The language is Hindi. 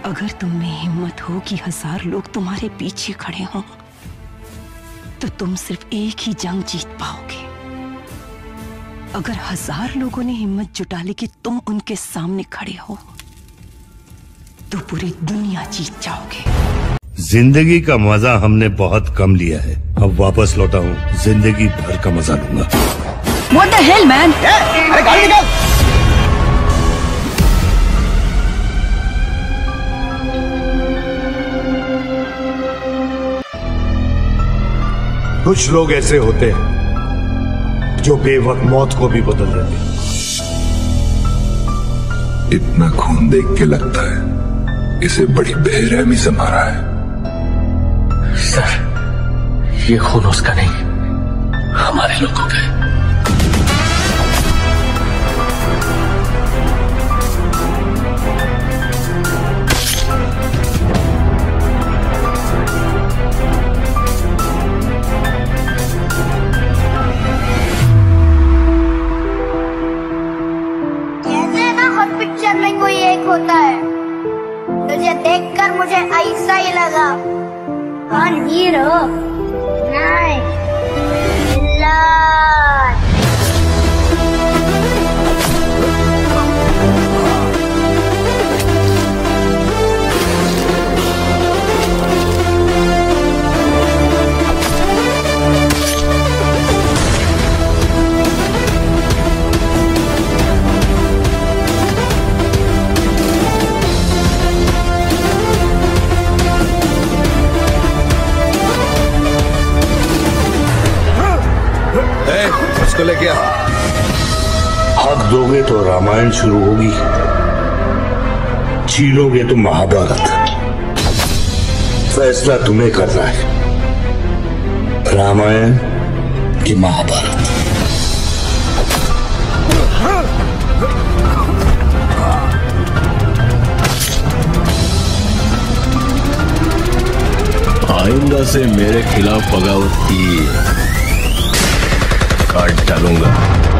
अगर तुम में हिम्मत हो कि 1000 लोग तुम्हारे पीछे खड़े हों, तो तुम सिर्फ एक ही जंग जीत पाओगे। अगर 1000 लोगों ने हिम्मत जुटा ली कि तुम उनके सामने खड़े हो, तो पूरी दुनिया जीत जाओगे। जिंदगी का मजा हमने बहुत कम लिया है, अब वापस लौटा हूँ, जिंदगी भर का मजा लूंगा। What the hell, man? अरे गाड़ी निकाल। कुछ लोग ऐसे होते हैं जो बेवक्त मौत को भी बदल देते हैं। इतना खून देख के लगता है इसे बड़ी बेरहमी से मारा है। सर, ये खून उसका नहीं, हमारे लोगों का है। पिक्चर में कोई एक होता है, तुझे देखकर मुझे ऐसा ही लगा। कौन हीरो? नहीं, विलन। उसको लेके आ। हक दोगे तो रामायण शुरू होगी, छीनोगे तो महाभारत। फैसला तुम्हें करना है, रामायण की महाभारत। आइंदा से मेरे खिलाफ बगावत की काट डालूंगा।